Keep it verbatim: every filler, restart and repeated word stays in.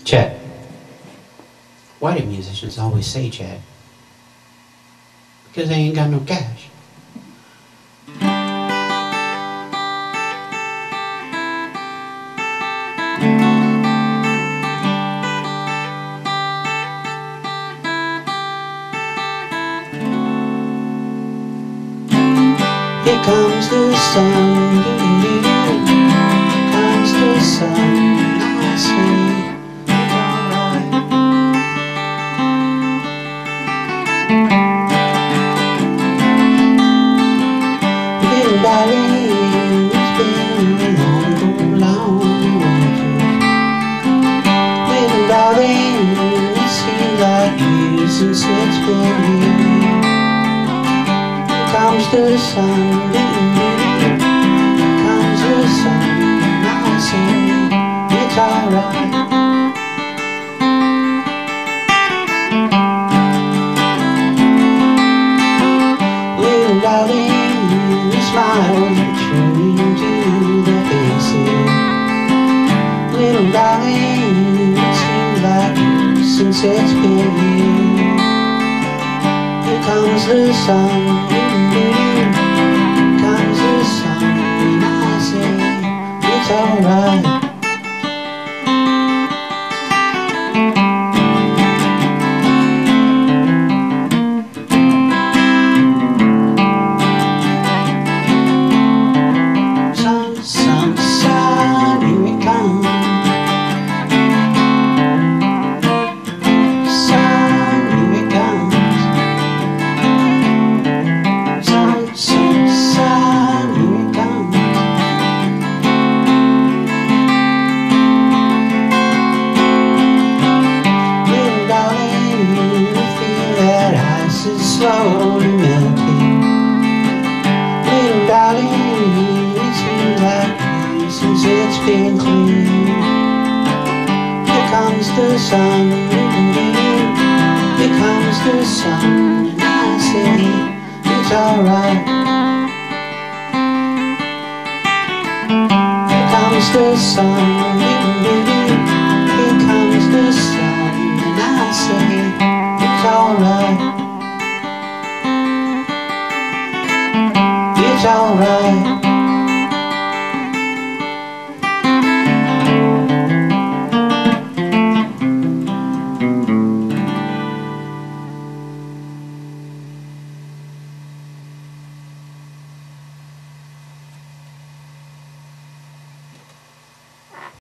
Chet. Why do musicians always say Chet? Because they ain't got no cash. Here comes the sun, here comes the sun. I say it's alright. Little darling, it's been a long, long winter. Little darling, it seems like years since it's been here. Comes the sun, comes the sun, I say it's alright. Little darling, you smile true into the faces. Little darling, it seems like years since it's been here. Here comes the sun. Comes the sun, and I say it's alright. Sun, sun, sun, here it comes. Sun, here it comes. Slowly melting. Little darling, it seems like years since it's been clean. Here comes the sun, here comes the sun, and I say it's alright. Here comes the sun, here comes the sun, and I say it's alright. It's alright.